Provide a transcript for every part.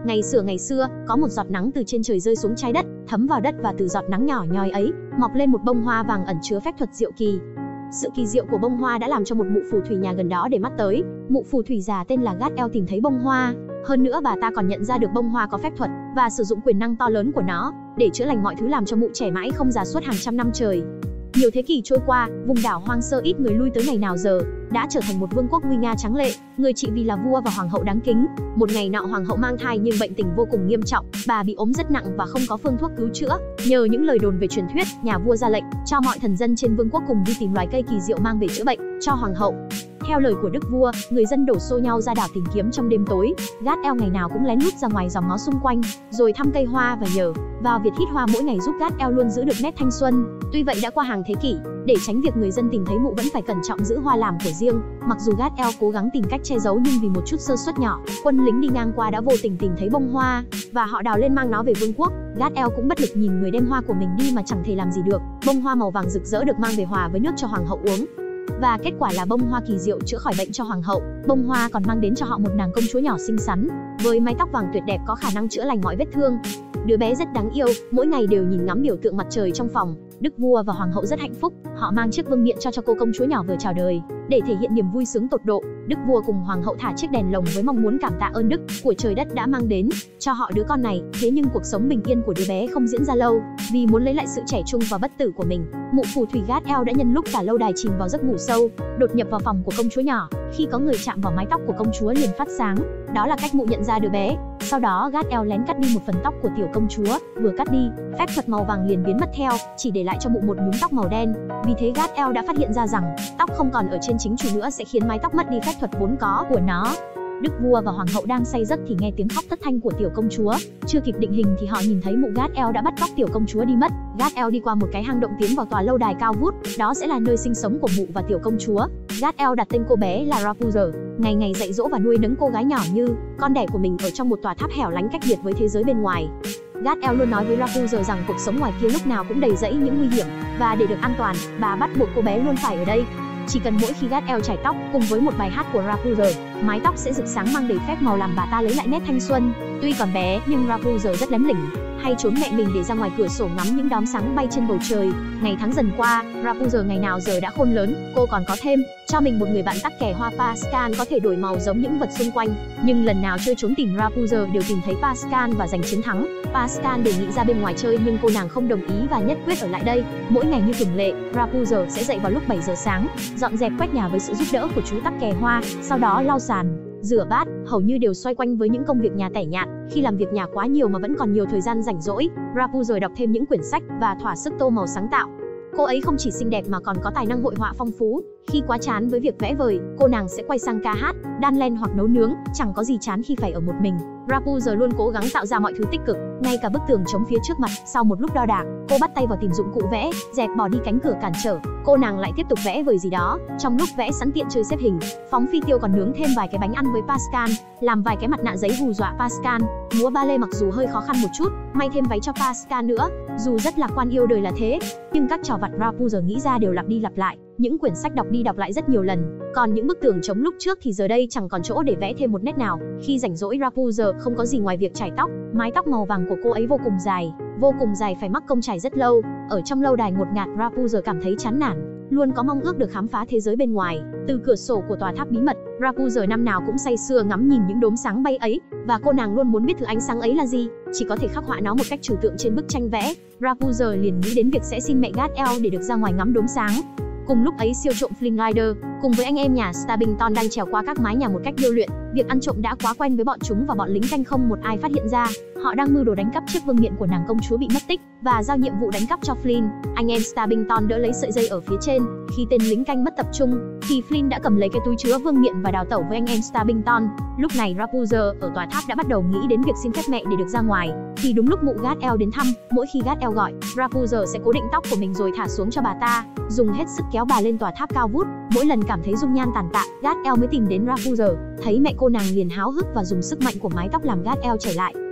Ngày xưa, có một giọt nắng từ trên trời rơi xuống trái đất, thấm vào đất và từ giọt nắng nhỏ nhoi ấy, mọc lên một bông hoa vàng ẩn chứa phép thuật diệu kỳ. Sự kỳ diệu của bông hoa đã làm cho một mụ phù thủy nhà gần đó để mắt tới. Mụ phù thủy già tên là Gad-el tìm thấy bông hoa. Hơn nữa bà ta còn nhận ra được bông hoa có phép thuật và sử dụng quyền năng to lớn của nó để chữa lành mọi thứ, làm cho mụ trẻ mãi không già suốt hàng trăm năm trời. Nhiều thế kỷ trôi qua, vùng đảo hoang sơ ít người lui tới ngày nào giờ đã trở thành một vương quốc nguy nga tráng lệ, người trị vì là vua và hoàng hậu đáng kính. Một ngày nọ hoàng hậu mang thai nhưng bệnh tình vô cùng nghiêm trọng, bà bị ốm rất nặng và không có phương thuốc cứu chữa. Nhờ những lời đồn về truyền thuyết, nhà vua ra lệnh cho mọi thần dân trên vương quốc cùng đi tìm loài cây kỳ diệu mang về chữa bệnh cho hoàng hậu. Theo lời của đức vua, người dân đổ xô nhau ra đảo tìm kiếm trong đêm tối. Gad-el ngày nào cũng lén lút ra ngoài dòng ngó xung quanh, rồi thăm cây hoa và nhờ vào việc hít hoa mỗi ngày giúp Gad-el luôn giữ được nét thanh xuân. Tuy vậy đã qua hàng thế kỷ, để tránh việc người dân tìm thấy mụ vẫn phải cẩn trọng giữ hoa làm của riêng. Mặc dù Gad-el cố gắng tìm cách che giấu nhưng vì một chút sơ suất nhỏ, quân lính đi ngang qua đã vô tình tìm thấy bông hoa và họ đào lên mang nó về vương quốc. Gad-el cũng bất lực nhìn người đem hoa của mình đi mà chẳng thể làm gì được. Bông hoa màu vàng rực rỡ được mang về hòa với nước cho hoàng hậu uống. Và kết quả là bông hoa kỳ diệu chữa khỏi bệnh cho hoàng hậu. Bông hoa còn mang đến cho họ một nàng công chúa nhỏ xinh xắn, với mái tóc vàng tuyệt đẹp có khả năng chữa lành mọi vết thương. Đứa bé rất đáng yêu, mỗi ngày đều nhìn ngắm biểu tượng mặt trời trong phòng. Đức vua và hoàng hậu rất hạnh phúc, họ mang chiếc vương miện cho cô công chúa nhỏ vừa chào đời. Để thể hiện niềm vui sướng tột độ, đức vua cùng hoàng hậu thả chiếc đèn lồng với mong muốn cảm tạ ơn đức của trời đất đã mang đến cho họ đứa con này. Thế nhưng cuộc sống bình yên của đứa bé không diễn ra lâu, vì muốn lấy lại sự trẻ trung và bất tử của mình, mụ phù thủy Gad-el đã nhân lúc cả lâu đài chìm vào giấc ngủ sâu, đột nhập vào phòng của công chúa nhỏ. Khi có người chạm vào mái tóc của công chúa liền phát sáng, đó là cách mụ nhận ra đứa bé. Sau đó Gad-el lén cắt đi một phần tóc của tiểu công chúa, vừa cắt đi, phép thuật màu vàng liền biến mất theo, chỉ để lại cho mụ một nhúm tóc màu đen. Vì thế Gad-el đã phát hiện ra rằng tóc không còn ở trên chính chủ nữa sẽ khiến mái tóc mất đi phép thuật vốn có của nó. Đức vua và hoàng hậu đang say giấc thì nghe tiếng khóc thất thanh của tiểu công chúa. Chưa kịp định hình thì họ nhìn thấy mụ Gad-el đã bắt cóc tiểu công chúa đi mất. Gad-el đi qua một cái hang động tiến vào tòa lâu đài cao vút, đó sẽ là nơi sinh sống của mụ và tiểu công chúa. Gad-el đặt tên cô bé là Rapunzel, ngày ngày dạy dỗ và nuôi nấng cô gái nhỏ như con đẻ của mình ở trong một tòa tháp hẻo lánh cách biệt với thế giới bên ngoài. Gad-el luôn nói với Rapunzel rằng cuộc sống ngoài kia lúc nào cũng đầy rẫy những nguy hiểm, và để được an toàn, bà bắt buộc cô bé luôn phải ở đây. Chỉ cần mỗi khi Gad-el chải tóc cùng với một bài hát của Rapunzel, mái tóc sẽ rực sáng mang đầy phép màu làm bà ta lấy lại nét thanh xuân. Tuy còn bé nhưng Rapunzel rất lém lỉnh, hay trốn mẹ mình để ra ngoài cửa sổ ngắm những đom sáng bay trên bầu trời. Ngày tháng dần qua, Rapunzel ngày nào giờ đã khôn lớn, cô còn có thêm cho mình một người bạn tắc kè hoa Pascal có thể đổi màu giống những vật xung quanh. Nhưng lần nào chơi trốn tìm Rapunzel đều tìm thấy Pascal và giành chiến thắng. Pascal đề nghị ra bên ngoài chơi nhưng cô nàng không đồng ý và nhất quyết ở lại đây. Mỗi ngày như thường lệ, Rapunzel sẽ dậy vào lúc 7 giờ sáng, dọn dẹp quét nhà với sự giúp đỡ của chú tắc kè hoa, sau đó lau sàn, rửa bát, hầu như đều xoay quanh với những công việc nhà tẻ nhạt. Khi làm việc nhà quá nhiều mà vẫn còn nhiều thời gian rảnh rỗi, Rapunzel đọc thêm những quyển sách và thỏa sức tô màu sáng tạo. Cô ấy không chỉ xinh đẹp mà còn có tài năng hội họa phong phú. Khi quá chán với việc vẽ vời, cô nàng sẽ quay sang ca hát, đan len hoặc nấu nướng, chẳng có gì chán khi phải ở một mình. Rapunzel luôn cố gắng tạo ra mọi thứ tích cực, ngay cả bức tường trống phía trước mặt. Sau một lúc đo đạc, cô bắt tay vào tìm dụng cụ vẽ, dẹp bỏ đi cánh cửa cản trở. Cô nàng lại tiếp tục vẽ vời gì đó. Trong lúc vẽ sẵn tiện chơi xếp hình, phóng phi tiêu còn nướng thêm vài cái bánh ăn với Pascal, làm vài cái mặt nạ giấy hù dọa Pascal. Múa ballet mặc dù hơi khó khăn một chút, may thêm váy cho Pascal nữa. Dù rất lạc quan yêu đời là thế, nhưng các trò vặt Rapunzel nghĩ ra đều lặp đi lặp lại. Những quyển sách đọc đi đọc lại rất nhiều lần, còn những bức tường trống lúc trước thì giờ đây chẳng còn chỗ để vẽ thêm một nét nào. Khi rảnh rỗi, Rapunzel không có gì ngoài việc chải tóc. Mái tóc màu vàng của cô ấy vô cùng dài phải mắc công chải rất lâu. Ở trong lâu đài ngột ngạt, Rapunzel cảm thấy chán nản, luôn có mong ước được khám phá thế giới bên ngoài. Từ cửa sổ của tòa tháp bí mật, Rapunzel năm nào cũng say sưa ngắm nhìn những đốm sáng bay ấy, và cô nàng luôn muốn biết thứ ánh sáng ấy là gì. Chỉ có thể khắc họa nó một cách trừu tượng trên bức tranh vẽ. Rapunzel liền nghĩ đến việc sẽ xin mẹ Gad-el để được ra ngoài ngắm đốm sáng. Cùng lúc ấy, siêu trộm Flynn Rider cùng với anh em nhà Stubbington đang trèo qua các mái nhà một cách điêu luyện. Việc ăn trộm đã quá quen với bọn chúng và bọn lính canh không một ai phát hiện ra. Họ đang mưu đồ đánh cắp chiếc vương miện của nàng công chúa bị mất tích và giao nhiệm vụ đánh cắp cho Flynn. Anh em Stubbington đỡ lấy sợi dây ở phía trên. Khi tên lính canh mất tập trung thì Flynn đã cầm lấy cái túi chứa vương miện và đào tẩu với anh em Stubbington. Lúc này Rapunzel ở tòa tháp đã bắt đầu nghĩ đến việc xin phép mẹ để được ra ngoài. Thì đúng lúc mụ Gad-el đến thăm, mỗi khi Gad-el gọi, Rapunzel sẽ cố định tóc của mình rồi thả xuống cho bà ta, dùng hết sức kéo bà lên tòa tháp cao vút. Mỗi lần cảm thấy dung nhan tàn tạ, Gad-el mới tìm đến Rapunzel. Thấy mẹ cô nàng liền háo hức và dùng sức mạnh của mái tóc làm Gad-el trở lại.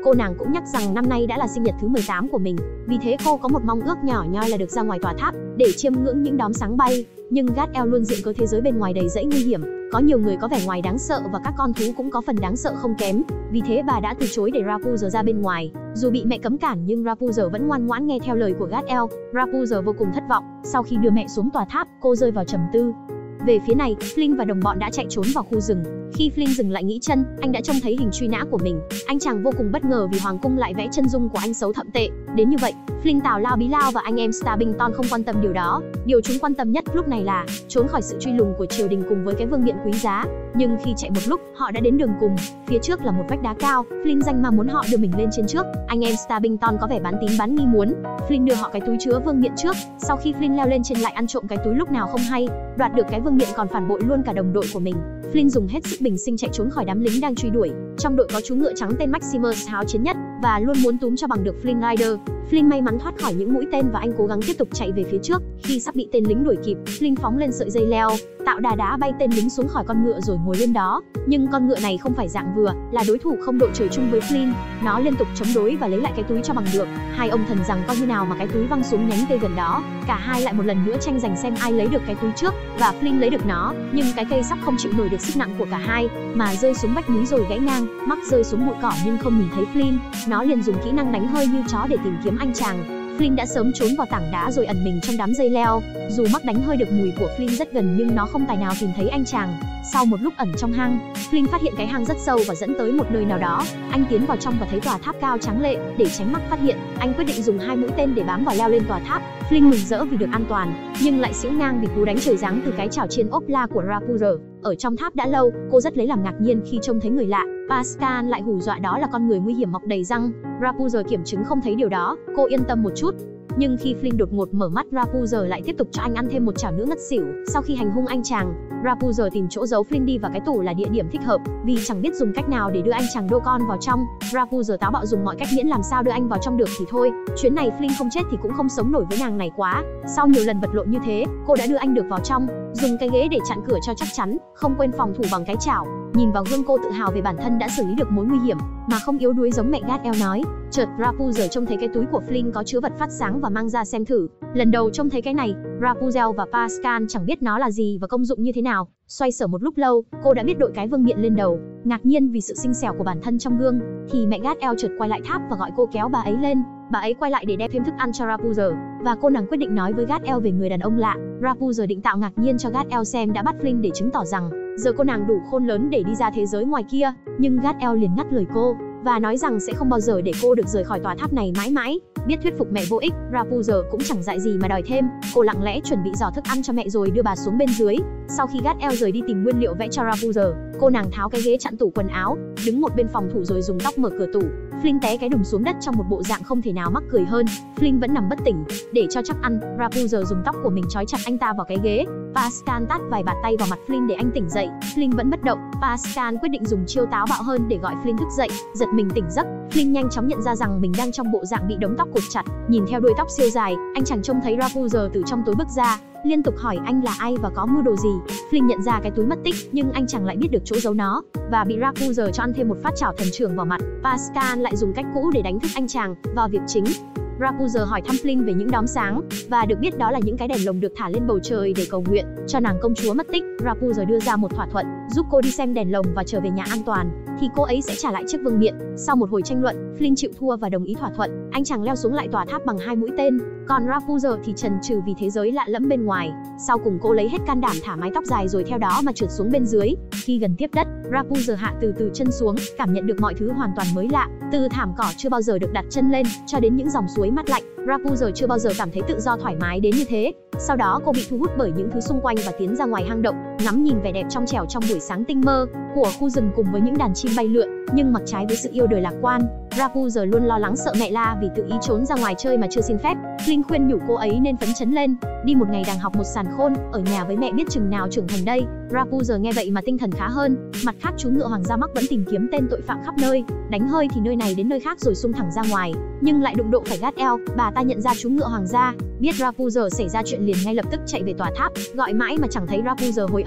Cô nàng cũng nhắc rằng năm nay đã là sinh nhật thứ 18 của mình, vì thế cô có một mong ước nhỏ nhoi là được ra ngoài tòa tháp để chiêm ngưỡng những đóm sáng bay. Nhưng Gad-el luôn diện cớ thế giới bên ngoài đầy rẫy nguy hiểm, có nhiều người có vẻ ngoài đáng sợ và các con thú cũng có phần đáng sợ không kém. Vì thế bà đã từ chối để Rapunzel ra bên ngoài. Dù bị mẹ cấm cản nhưng Rapunzel vẫn ngoan ngoãn nghe theo lời của Gad-el. Rapunzel vô cùng thất vọng. Sau khi đưa mẹ xuống tòa tháp, cô rơi vào trầm tư. Về phía này, Flynn và đồng bọn đã chạy trốn vào khu rừng. Khi Flynn dừng lại nghỉ chân, anh đã trông thấy hình truy nã của mình. Anh chàng vô cùng bất ngờ vì hoàng cung lại vẽ chân dung của anh xấu thậm tệ đến như vậy. Flynn tào lao bí lao và anh em Starbington không quan tâm điều đó. Điều chúng quan tâm nhất lúc này là trốn khỏi sự truy lùng của triều đình cùng với cái vương miện quý giá. Nhưng khi chạy một lúc, họ đã đến đường cùng. Phía trước là một vách đá cao. Flynn danh ma muốn họ đưa mình lên trên trước. Anh em Starbington có vẻ bán tín bán nghi muốn Flynn đưa họ cái túi chứa vương miện trước. Sau khi Flynn leo lên trên lại ăn trộm cái túi lúc nào không hay, đoạt được cái vương miện còn phản bội luôn cả đồng đội của mình. Flynn dùng hết sức bình sinh chạy trốn khỏi đám lính đang truy đuổi. Trong đội có chú ngựa trắng tên Maximus háo chiến nhất và luôn muốn túm cho bằng được Flynn Rider. Flynn may mắn thoát khỏi những mũi tên và anh cố gắng tiếp tục chạy về phía trước. Khi sắp bị tên lính đuổi kịp, Flynn phóng lên sợi dây leo, tạo đá bay tên lính xuống khỏi con ngựa rồi ngồi lên đó. Nhưng con ngựa này không phải dạng vừa, là đối thủ không đội trời chung với Flynn. Nó liên tục chống đối và lấy lại cái túi cho bằng được. Hai ông thần rằng coi như nào mà cái túi văng xuống nhánh cây gần đó. Cả hai lại một lần nữa tranh giành xem ai lấy được cái túi trước, và Flynn lấy được nó. Nhưng cái cây sắp không chịu nổi được sức nặng của cả hai, mà rơi xuống vách núi rồi gãy ngang. Mắc rơi xuống bụi cỏ nhưng không nhìn thấy Flynn. Nó liền dùng kỹ năng đánh hơi như chó để tìm kiếm anh chàng. Flynn đã sớm trốn vào tảng đá rồi ẩn mình trong đám dây leo. Dù Mắc đánh hơi được mùi của Flynn rất gần nhưng nó không tài nào tìm thấy anh chàng. Sau một lúc ẩn trong hang, Flynn phát hiện cái hang rất sâu và dẫn tới một nơi nào đó. Anh tiến vào trong và thấy tòa tháp cao tráng lệ. Để tránh Mắc phát hiện, anh quyết định dùng 2 mũi tên để bám vào leo lên tòa tháp. Flynn mừng rỡ vì được an toàn, nhưng lại xỉu ngang vì cú đánh trời giáng từ cái chảo chiên ốp la của Rapunzel. Ở trong tháp đã lâu, cô rất lấy làm ngạc nhiên khi trông thấy người lạ. Pascal lại hù dọa đó là con người nguy hiểm mọc đầy răng. Rapunzel kiểm chứng không thấy điều đó, cô yên tâm một chút. Nhưng khi Flynn đột ngột mở mắt, Rapunzel lại tiếp tục cho anh ăn thêm một chảo nữa ngất xỉu. Sau khi hành hung anh chàng, Rapunzel tìm chỗ giấu Flynn đi và cái tủ là địa điểm thích hợp. Vì chẳng biết dùng cách nào để đưa anh chàng đô con vào trong, Rapunzel táo bạo dùng mọi cách miễn làm sao đưa anh vào trong được thì thôi. Chuyến này Flynn không chết thì cũng không sống nổi với nàng này quá. Sau nhiều lần vật lộn như thế, cô đã đưa anh được vào trong, dùng cái ghế để chặn cửa cho chắc chắn, không quên phòng thủ bằng cái chảo. Nhìn vào gương, cô tự hào về bản thân đã xử lý được mối nguy hiểm mà không yếu đuối giống mẹ Gad-el nói. Chợt Rapunzel trông thấy cái túi của Flynn có chứa vật phát sáng và mang ra xem thử. Lần đầu trông thấy cái này, Rapunzel và Pascal chẳng biết nó là gì và công dụng như thế nào. Xoay sở một lúc lâu, cô đã biết đội cái vương miện lên đầu. Ngạc nhiên vì sự xinh xẻo của bản thân trong gương, thì mẹ Gad-el chợt quay lại tháp và gọi cô kéo bà ấy lên. Bà ấy quay lại để đem thêm thức ăn cho Rapunzel, và cô nàng quyết định nói với Gad-el về người đàn ông lạ. Rapunzel định tạo ngạc nhiên cho Gad-el xem đã bắt Flynn để chứng tỏ rằng giờ cô nàng đủ khôn lớn để đi ra thế giới ngoài kia. Nhưng Gad-el liền ngắt lời cô và nói rằng sẽ không bao giờ để cô được rời khỏi tòa tháp này mãi mãi. Biết thuyết phục mẹ vô ích, Rapunzel cũng chẳng dại gì mà đòi thêm. Cô lặng lẽ chuẩn bị giỏ thức ăn cho mẹ rồi đưa bà xuống bên dưới. Sau khi Gad-el rời đi tìm nguyên liệu vẽ cho Rapunzel, cô nàng tháo cái ghế chặn tủ quần áo, đứng một bên phòng thủ rồi dùng tóc mở cửa tủ. Flynn té cái đùng xuống đất trong một bộ dạng không thể nào mắc cười hơn. Flynn vẫn nằm bất tỉnh. Để cho chắc ăn, Rapunzel dùng tóc của mình trói chặt anh ta vào cái ghế. Pascal tát vài bạt tay vào mặt Flynn để anh tỉnh dậy. Flynn vẫn bất động. Pascal quyết định dùng chiêu táo bạo hơn để gọi Flynn thức dậy. Giật mình tỉnh giấc, Flynn nhanh chóng nhận ra rằng mình đang trong bộ dạng bị đống tóc cột chặt. Nhìn theo đuôi tóc siêu dài, anh chàng trông thấy Rapunzel từ trong tối bước ra, liên tục hỏi anh là ai và có mưu đồ gì. Flynn nhận ra cái túi mất tích, nhưng anh chàng lại biết được chỗ giấu nó và bị Rapunzel cho ăn thêm một phát chảo thần trưởng vào mặt. Pascal lại dùng cách cũ để đánh thức anh chàng. Vào việc chính, Rapunzel hỏi thăm Flynn về những đóm sáng và được biết đó là những cái đèn lồng được thả lên bầu trời để cầu nguyện cho nàng công chúa mất tích. Rapunzel đưa ra một thỏa thuận, giúp cô đi xem đèn lồng và trở về nhà an toàn thì cô ấy sẽ trả lại chiếc vương miện. Sau một hồi tranh luận, Flynn chịu thua và đồng ý thỏa thuận. Anh chàng leo xuống lại tòa tháp bằng 2 mũi tên, còn Rapunzel thì chần chừ vì thế giới lạ lẫm bên ngoài. Sau cùng cô lấy hết can đảm thả mái tóc dài rồi theo đó mà trượt xuống bên dưới. Khi gần tiếp đất, Rapunzel hạ từ từ chân xuống, cảm nhận được mọi thứ hoàn toàn mới lạ, từ thảm cỏ chưa bao giờ được đặt chân lên cho đến những dòng suối mát lạnh. Rapunzel chưa bao giờ cảm thấy tự do thoải mái đến như thế. Sau đó cô bị thu hút bởi những thứ xung quanh và tiến ra ngoài hang động, ngắm nhìn vẻ đẹp trong trẻo trong buổi sáng tinh mơ của khu rừng cùng với những đàn chim bay lượn. Nhưng mặc trái với sự yêu đời lạc quan, Rapunzel luôn lo lắng sợ mẹ la vì tự ý trốn ra ngoài chơi mà chưa xin phép. Flynn khuyên nhủ cô ấy nên phấn chấn lên, đi một ngày đàng học một sàn khôn, ở nhà với mẹ biết chừng nào trưởng thành đây. Rapunzel nghe vậy mà tinh thần khá hơn. Mặt khác, chú ngựa hoàng gia Mắc vẫn tìm kiếm tên tội phạm khắp nơi, đánh hơi thì nơi này đến nơi khác rồi xung thẳng ra ngoài, nhưng lại đụng độ phải Gad-el. Bà ta nhận ra chú ngựa hoàng gia, biết Rapunzel xảy ra chuyện liền ngay lập tức chạy về tòa tháp, gọi mãi mà chẳng thấy Rapunzel hồi âm.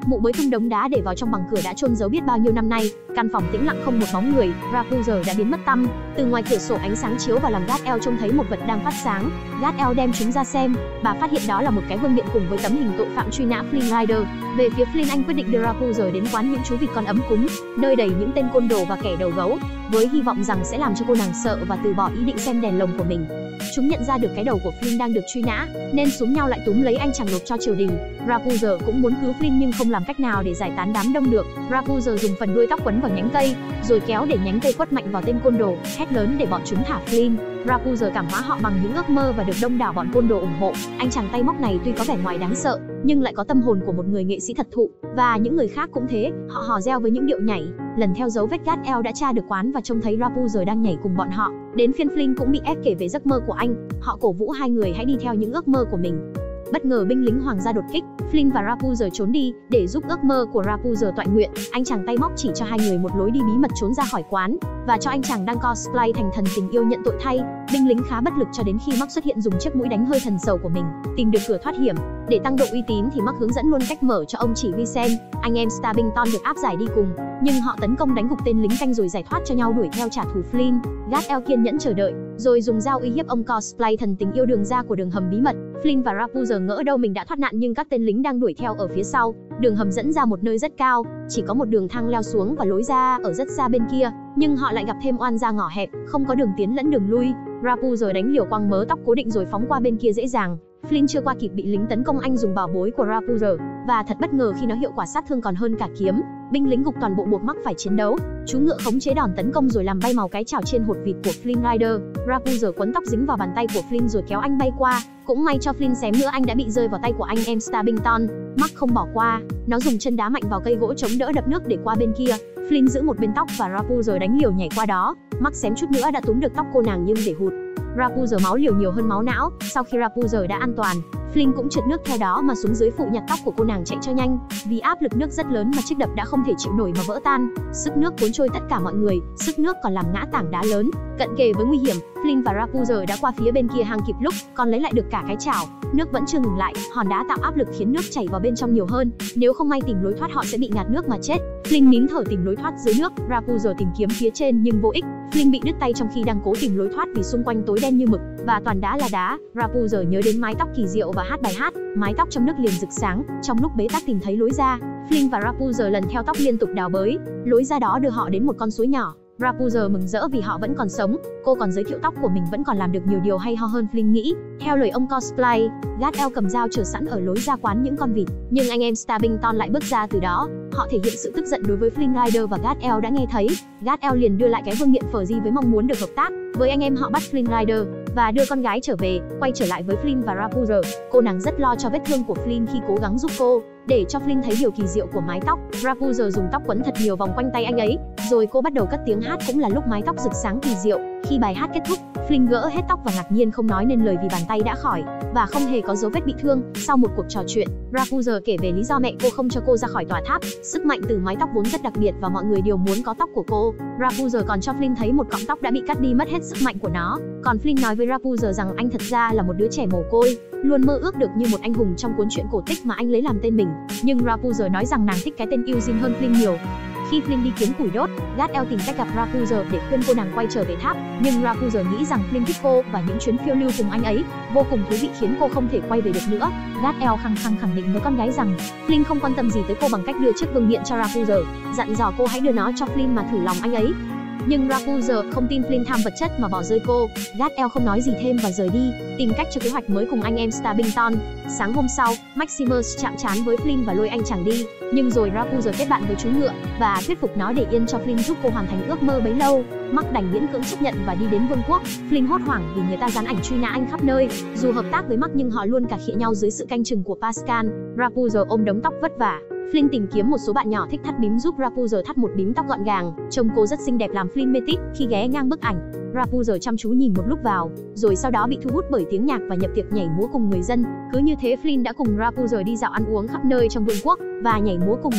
Mụ mới tung đống đá để vào trong bằng cửa đã chôn giấu biết bao nhiêu năm nay. Căn phòng tĩnh lặng không một bóng người, Rapunzel đã biến mất tăm. Từ ngoài cửa sổ ánh sáng chiếu vào làm Gatel trông thấy một vật đang phát sáng. Gatel đem chúng ra xem, bà phát hiện đó là một cái vương miện cùng với tấm hình tội phạm truy nã Flynn Rider. Về phía Flynn, anh quyết định đưa Rapunzel đến quán những chú vịt con ấm cúng, nơi đầy những tên côn đồ và kẻ đầu gấu, với hy vọng rằng sẽ làm cho cô nàng sợ và từ bỏ ý định xem đèn lồng của mình. Chúng nhận ra được cái đầu của Flynn đang được truy nã, nên xúm nhau lại túm lấy anh chàng nộp cho triều đình. Rapunzel cũng muốn cứu Flynn nhưng không làm cách nào để giải tán đám đông được. Rapunzel dùng phần đuôi tóc quấn vào nhánh cây, rồi kéo để nhánh cây quất mạnh vào tên côn đồ, hét lớn để bọn chúng thả Flynn. Rapunzel cảm hóa họ bằng những ước mơ và được đông đảo bọn côn đồ ủng hộ. Anh chàng tay móc này tuy có vẻ ngoài đáng sợ, nhưng lại có tâm hồn của một người nghệ sĩ thật thụ, và những người khác cũng thế. Họ hò reo với những điệu nhảy. Lần theo dấu vết, Gatel đã tra được quán và trông thấy Rapunzel đang nhảy cùng bọn họ. Đến phiên Flynn cũng bị ép kể về giấc mơ của anh. Họ cổ vũ hai người hãy đi theo những ước mơ của mình. Bất ngờ binh lính hoàng gia đột kích, Flynn và Rapunzel trốn đi để giúp ước mơ của Rapunzel toại nguyện. Anh chàng tay móc chỉ cho hai người một lối đi bí mật trốn ra khỏi quán, và cho anh chàng đang cosplay thành thần tình yêu nhận tội thay. Binh lính khá bất lực cho đến khi Mark xuất hiện dùng chiếc mũi đánh hơi thần sầu của mình, tìm được cửa thoát hiểm. Để tăng độ uy tín thì Mark hướng dẫn luôn cách mở cho ông chỉ huy Sen. Anh em Starbington được áp giải đi cùng, nhưng họ tấn công đánh gục tên lính canh rồi giải thoát cho nhau đuổi theo trả thù Flynn. Gatel kiên nhẫn chờ đợi, rồi dùng dao uy hiếp ông cosplay thần tình yêu đường ra của đường hầm bí mật. Flynn và Rapunzel ngỡ đâu mình đã thoát nạn, nhưng các tên lính đang đuổi theo ở phía sau. Đường hầm dẫn ra một nơi rất cao, chỉ có một đường thang leo xuống và lối ra ở rất xa bên kia, nhưng họ lại gặp thêm oan ra ngõ hẹp, không có đường tiến lẫn đường lui. Rapunzel đánh liều quăng mớ tóc cố định rồi phóng qua bên kia dễ dàng. Flynn chưa qua kịp bị lính tấn công, anh dùng bảo bối của Rapunzel, và thật bất ngờ khi nó hiệu quả sát thương còn hơn cả kiếm. Binh lính gục toàn bộ buộc Mark phải chiến đấu. Chú ngựa khống chế đòn tấn công rồi làm bay màu cái chảo trên hột vịt của Flynn Rider. Rapunzel quấn tóc dính vào bàn tay của Flynn rồi kéo anh bay qua. Cũng may cho Flynn xém nữa anh đã bị rơi vào tay của anh em Starbington. Mark không bỏ qua, nó dùng chân đá mạnh vào cây gỗ chống đỡ đập nước để qua bên kia. Flynn giữ một bên tóc và Rapunzel đánh liều nhảy qua đó. Mark xém chút nữa đã túm được tóc cô nàng nhưng để hụt. Rapunzel máu liều nhiều hơn máu não. Sau khi Rapunzel đã an toàn, Flynn cũng trượt nước theo đó mà xuống dưới phụ nhặt tóc của cô nàng chạy cho nhanh. Vì áp lực nước rất lớn mà chiếc đập đã không thể chịu nổi mà vỡ tan. Sức nước cuốn trôi tất cả mọi người, sức nước còn làm ngã tảng đá lớn. Cận kề với nguy hiểm, Flynn và Rapunzel đã qua phía bên kia hang kịp lúc, còn lấy lại được cả cái chảo. Nước vẫn chưa ngừng lại, hòn đá tạo áp lực khiến nước chảy vào bên trong nhiều hơn. Nếu không may tìm lối thoát họ sẽ bị ngạt nước mà chết. Flynn nín thở tìm lối thoát dưới nước, Rapunzel tìm kiếm phía trên nhưng vô ích. Flynn bị đứt tay trong khi đang cố tìm lối thoát vì xung quanh tối đen như mực và toàn đá là đá. Rapunzel nhớ đến mái tóc kỳ diệu và hát bài hát, mái tóc trong nước liền rực sáng. Trong lúc bế tắc tìm thấy lối ra, Flynn và Rapunzel lần theo tóc liên tục đào bới. Lối ra đó đưa họ đến một con suối nhỏ. Rapunzel mừng rỡ vì họ vẫn còn sống. Cô còn giới thiệu tóc của mình vẫn còn làm được nhiều điều hay ho hơn Flynn nghĩ. Theo lời ông cosplay, Gatel cầm dao chờ sẵn ở lối ra quán những con vịt, nhưng anh em Starbington lại bước ra từ đó. Họ thể hiện sự tức giận đối với Flynn Rider và Gatel đã nghe thấy. Gatel liền đưa lại cái vương miện phờ di với mong muốn được hợp tác với anh em họ bắt Flynn Rider và đưa con gái trở về. Quay trở lại với Flynn và Rapunzel, cô nàng rất lo cho vết thương của Flynn khi cố gắng giúp cô. Để cho Flynn thấy điều kỳ diệu của mái tóc, Rapunzel dùng tóc quấn thật nhiều vòng quanh tay anh ấy, rồi cô bắt đầu cất tiếng hát, cũng là lúc mái tóc rực sáng kỳ diệu. Khi bài hát kết thúc, Flynn gỡ hết tóc và ngạc nhiên không nói nên lời vì bàn tay đã khỏi và không hề có dấu vết bị thương. Sau một cuộc trò chuyện, Rapunzel kể về lý do mẹ cô không cho cô ra khỏi tòa tháp. Sức mạnh từ mái tóc vốn rất đặc biệt và mọi người đều muốn có tóc của cô. Rapunzel còn cho Flynn thấy một cọng tóc đã bị cắt đi mất hết sức mạnh của nó. Còn Flynn nói với Rapunzel rằng anh thật ra là một đứa trẻ mồ côi, luôn mơ ước được như một anh hùng trong cuốn truyện cổ tích mà anh lấy làm tên mình. Nhưng Rapunzel nói rằng nàng thích cái tên Eugene hơn Flynn nhiều. Khi Flynn đi kiếm củi đốt, Gatel tìm cách gặp Rapunzel để khuyên cô nàng quay trở về tháp, nhưng Rapunzel nghĩ rằng Flynn thích cô và những chuyến phiêu lưu cùng anh ấy vô cùng thú vị khiến cô không thể quay về được nữa. Gatel khăng khẳng định với con gái rằng Flynn không quan tâm gì tới cô bằng cách đưa chiếc vương miện cho Rapunzel, dặn dò cô hãy đưa nó cho Flynn mà thử lòng anh ấy. Nhưng Rapunzel không tin Flynn tham vật chất mà bỏ rơi cô. Gatel không nói gì thêm và rời đi, tìm cách cho kế hoạch mới cùng anh em Starbington. Sáng hôm sau, Maximus chạm trán với Flynn và lôi anh chàng đi. Nhưng rồi Rapunzel kết bạn với chú ngựa và thuyết phục nó để yên cho Flynn giúp cô hoàn thành ước mơ bấy lâu. Mark đành miễn cưỡng chấp nhận và đi đến vương quốc. Flynn hốt hoảng vì người ta dán ảnh truy nã anh khắp nơi. Dù hợp tác với Mark nhưng họ luôn cà khịa nhau dưới sự canh chừng của Pascal. Rapunzel ôm đống tóc vất vả. Flynn tìm kiếm một số bạn nhỏ thích thắt bím giúp Rapunzel thắt một bím tóc gọn gàng. Trông cô rất xinh đẹp làm Flynn mê tít. Khi ghé ngang bức ảnh, Rapunzel chăm chú nhìn một lúc vào, rồi sau đó bị thu hút bởi tiếng nhạc và nhập tiệc nhảy múa cùng người dân. Cứ như thế Flynn đã cùng Rapunzel đi dạo ăn uống khắp nơi trong vương quốc và nhảy múa cùng nhau.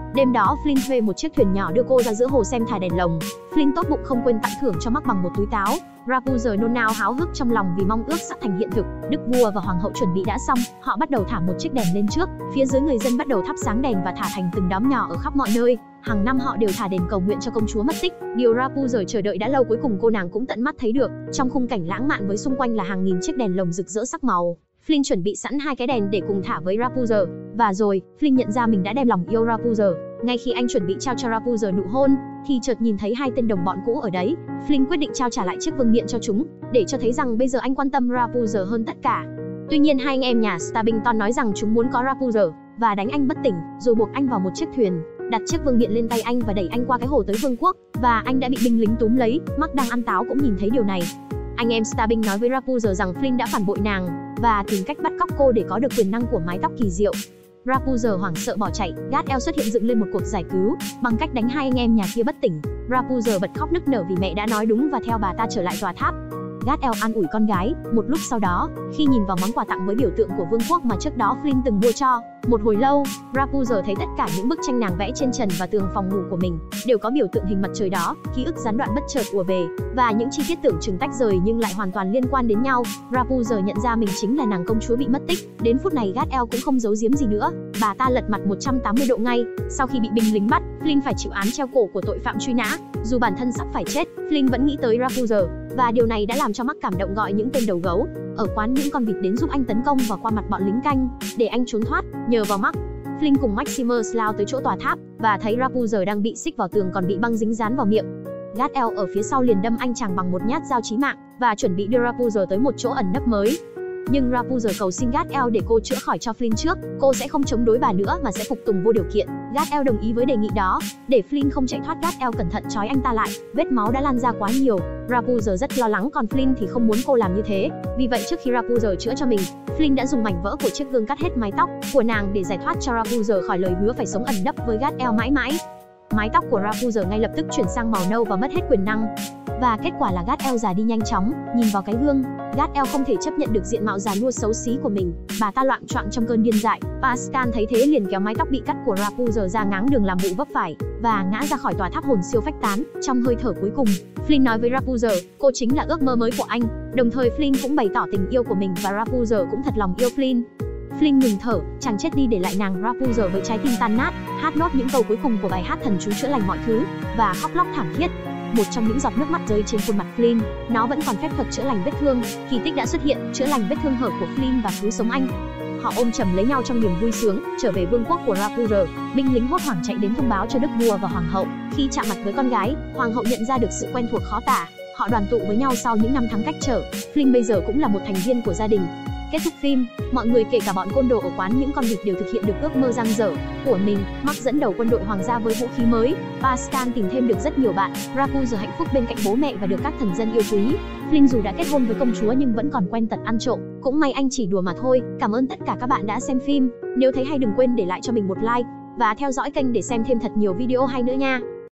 Đêm đó Flynn thuê một chiếc thuyền nhỏ đưa cô ra giữa hồ xem thả đèn lồng. Flynn tốt bụng không quên tặng thưởng cho Mark bằng một túi táo. Rapunzel nôn nao háo hức trong lòng vì mong ước sắp thành hiện thực. Đức vua và hoàng hậu chuẩn bị đã xong, họ bắt đầu thả một chiếc đèn lên trước. Phía dưới người dân bắt đầu thắp sáng đèn và thả thành từng đóm nhỏ ở khắp mọi nơi. Hàng năm họ đều thả đèn cầu nguyện cho công chúa mất tích. Điều Rapunzel chờ đợi đã lâu cuối cùng cô nàng cũng tận mắt thấy được. Trong khung cảnh lãng mạn với xung quanh là hàng nghìn chiếc đèn lồng rực rỡ sắc màu. Flynn chuẩn bị sẵn 2 cái đèn để cùng thả với Rapunzel. Và rồi, Flynn nhận ra mình đã đem lòng yêu Rapunzel. Ngay khi anh chuẩn bị trao cho Rapunzel nụ hôn, thì chợt nhìn thấy 2 tên đồng bọn cũ ở đấy. Flynn quyết định trao trả lại chiếc vương miện cho chúng, để cho thấy rằng bây giờ anh quan tâm Rapunzel hơn tất cả. Tuy nhiên 2 anh em nhà Stubbington nói rằng chúng muốn có Rapunzel và đánh anh bất tỉnh, rồi buộc anh vào một chiếc thuyền, đặt chiếc vương miện lên tay anh và đẩy anh qua cái hồ tới vương quốc, và anh đã bị binh lính túm lấy. Mark đang ăn táo cũng nhìn thấy điều này. Anh em Stubbing nói với Rapunzel rằng Flynn đã phản bội nàng và tìm cách bắt cóc cô để có được quyền năng của mái tóc kỳ diệu. Rapunzel hoảng sợ bỏ chạy. Gad-el xuất hiện dựng lên một cuộc giải cứu bằng cách đánh 2 anh em nhà kia bất tỉnh. Rapunzel bật khóc nức nở vì mẹ đã nói đúng và theo bà ta trở lại tòa tháp. Gad-el an ủi con gái. Một lúc sau đó, khi nhìn vào món quà tặng với biểu tượng của vương quốc mà trước đó Flynn từng mua cho, một hồi lâu, Rapunzel thấy tất cả những bức tranh nàng vẽ trên trần và tường phòng ngủ của mình đều có biểu tượng hình mặt trời đó. Ký ức gián đoạn bất chợt ùa về, và những chi tiết tưởng chừng tách rời nhưng lại hoàn toàn liên quan đến nhau. Rapunzel nhận ra mình chính là nàng công chúa bị mất tích. Đến phút này Gad-el cũng không giấu giếm gì nữa, bà ta lật mặt 180 độ ngay. Sau khi bị binh lính bắt, Flynn phải chịu án treo cổ của tội phạm truy nã. Dù bản thân sắp phải chết, Flynn vẫn nghĩ tới Rapunzel, và điều này đã làm cho Mark cảm động, gọi những tên đầu gấu ở quán những con vịt đến giúp anh tấn công và qua mặt bọn lính canh để anh trốn thoát. Nhờ vào Mark, Flynn cùng Maximus lao tới chỗ tòa tháp và thấy Rapunzel đang bị xích vào tường còn bị băng dính dán vào miệng. Gad-el ở phía sau liền đâm anh chàng bằng một nhát dao chí mạng và chuẩn bị đưa Rapunzel tới một chỗ ẩn nấp mới. Nhưng Rapunzel cầu xin Gad-el để cô chữa khỏi cho Flynn trước, cô sẽ không chống đối bà nữa mà sẽ phục tùng vô điều kiện. Gad-el đồng ý với đề nghị đó. Để Flynn không chạy thoát, Gad-el cẩn thận trói anh ta lại. Vết máu đã lan ra quá nhiều. Rapunzel rất lo lắng, còn Flynn thì không muốn cô làm như thế. Vì vậy trước khi Rapunzel chữa cho mình, Flynn đã dùng mảnh vỡ của chiếc gương cắt hết mái tóc của nàng để giải thoát cho Rapunzel khỏi lời hứa phải sống ẩn nấp với Gad-el mãi mãi. Mái tóc của Rapunzel ngay lập tức chuyển sang màu nâu và mất hết quyền năng. Và kết quả là Gad-el già đi nhanh chóng. Nhìn vào cái gương, Gad-el không thể chấp nhận được diện mạo già nua xấu xí của mình. Bà ta loạng choạng trong cơn điên dại. Pascal thấy thế liền kéo mái tóc bị cắt của Rapunzel ra ngáng đường làm vụ vấp phải và ngã ra khỏi tòa tháp, hồn siêu phách tán. Trong hơi thở cuối cùng, Flynn nói với Rapunzel, cô chính là ước mơ mới của anh. Đồng thời Flynn cũng bày tỏ tình yêu của mình và Rapunzel cũng thật lòng yêu Flynn. Flynn ngừng thở, chàng chết đi để lại nàng Rapunzel với trái tim tan nát, hát nốt những câu cuối cùng của bài hát thần chú chữa lành mọi thứ và khóc lóc thảm thiết. Một trong những giọt nước mắt rơi trên khuôn mặt Flynn, nó vẫn còn phép thuật chữa lành vết thương. Kỳ tích đã xuất hiện, chữa lành vết thương hở của Flynn và cứu sống anh. Họ ôm chầm lấy nhau trong niềm vui sướng, trở về vương quốc của Rapunzel. Binh lính hốt hoảng chạy đến thông báo cho đức vua và hoàng hậu. Khi chạm mặt với con gái, hoàng hậu nhận ra được sự quen thuộc khó tả. Họ đoàn tụ với nhau sau những năm tháng cách trở. Flynn bây giờ cũng là một thành viên của gia đình. Kết thúc phim, mọi người kể cả bọn côn đồ ở quán những con vịt đều thực hiện được ước mơ dang dở của mình. Mark dẫn đầu quân đội hoàng gia với vũ khí mới. Pascal tìm thêm được rất nhiều bạn. Rapunzel hạnh phúc bên cạnh bố mẹ và được các thần dân yêu quý. Flynn dù đã kết hôn với công chúa nhưng vẫn còn quen tật ăn trộm. Cũng may anh chỉ đùa mà thôi. Cảm ơn tất cả các bạn đã xem phim. Nếu thấy hay đừng quên để lại cho mình một like và theo dõi kênh để xem thêm thật nhiều video hay nữa nha.